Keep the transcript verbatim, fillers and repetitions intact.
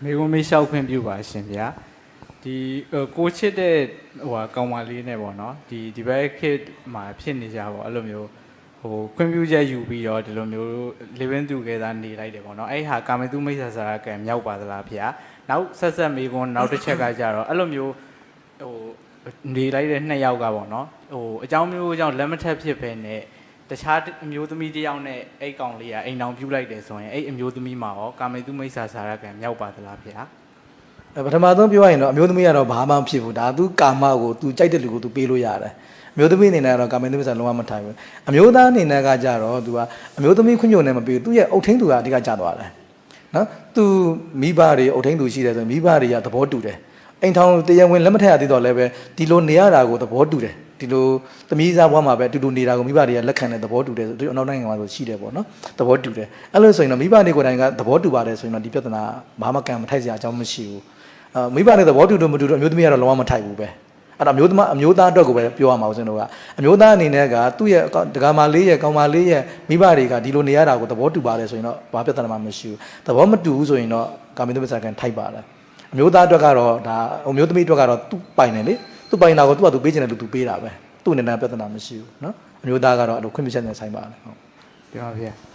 မေကွန်မေးလျှောက်ခွင့်ပြုပါရှင်ဗျာဒီကိုချစ်တဲ့ဟိုကောင်မလေးနဲ့ပေါ့နော်ဒီဒီဘက်ခေတ်မှာဖြစ်နေကြပေါ့အဲ့လိုမျိုးဟိုခွင့်ပြုချက်ယူပြီးတော့ဒီလိုမျိုး living together နေလိုက်တယ်ပေါ့နော်အဲ့ဟာကာမေတုမိတ်ဆာစာကံမြောက်ပါသလားဗျာနောက်ဆက်ဆက်မေကွန်နောက်တစ်ချက်ကကြတော့အဲ့လိုမျိုးဟိုနေလိုက်တဲ့နှစ်ယောက်ကပေါ့နော်ဟိုအကြောင်းမျိုးအကြောင်းလက်မထက်ဖြစ်ပဲနဲ့တခြားအမျိုးသမီးတယောက်နဲ့အဲ့ကောင်လေးကအိမ်အောင်ပြုတ်လိုက်တယ်ဆိုရင်အဲ့အမျိုးသမီးမှာရောကာမေတုမိတ်ဆာစာရကံမြောက်ပါသလားဗျာပထမဆုံးပြောရရင်တော့အမျိုးသမီးကတော့ဘာမှမဖြစ်ဘူးဒါသူကာမကိုသူကြိုက်တဲ့လူကိုသူပေးလို့ရတယ်အမျိုးသမီးအနေနဲ့ကတော့ကာမေတုမိတ်ဆာလုံးဝမထိုင်ဘူးအမျိုးသားအနေနဲ့ကကြတော့သူကအမျိုးသမီးခွင့်ညိုနဲ့မပေးဘူးသူရဲ့အုတ်ထင်းသူကအဓိကကျသွားတယ်နော်သူမိဘတွေအုတ်ထင်းသူရှိတယ်ဆိုမိဘတွေကသဘောတူတယ်အိမ်ထောင်တရားဝင်လက်မထက်ရသေးတော့လည်းပဲဒီလိုနေရတာကိုသဘောတူတယ်ဒီလိုသမီးစားဘွားမှာပဲအတူတူနေတာကိုမိဘတွေကလက်ခံတဲ့သဘောတူတယ်ဆိုသူအနောက်နိုင်ငံမှာဆိုရှိတယ်ပေါ့နော်သဘောတူတယ်အဲ့လိုဆိုရင်တော့မိဘတွေကိုယ်တိုင်ကသဘောတူပါတယ်ဆိုရင်တော့ဒီပြဿနာဘာမှကံမထိုက်စရာအကြောင်းမရှိဘူးအာမိဘတွေသဘောတူလို့မတူတော့အမျိုးသမီးကတော့လုံးဝမထိုက်ဘူးပဲအဲ့တော့အမျိုးသမအမျိုးသားအတွက်ကိုပဲပြောရမှာဦးဇင်းတို့ကအမျိုးသားအနေနဲ့ကသူ့ရဲ့ဒကာမလေးရဲ့ကောင်မလေးရဲ့မိဘတွေကဒီလိုနေရတာကိုသဘောတူပါတယ်ဆိုရင်တော့ဘာပြဿနာမှမရှိဘူးသဘောမတူဘူးဆိုရင်တော့ကာမေတုမိတ်ဆာကံထိုက်ပါတယ်အမျိုးသားအတွက်ကတော့ဒါအမျိုးသမီးအတွက်ကတော့သူ့ပိုင်တယ်လေသူ့ပိုင်တာကိုသူ့ကသူပေးချင်တယ်လို့သူပေးတာပဲသူ့အနေနဲ့ပြဿနာမရှိဘူးเนาะအမျိုးသားကတော့အဲ့လိုခွင့်ပြုချက်နဲ့ဆိုင်ပါတယ်ဟုတ်ပြောပါဗျာ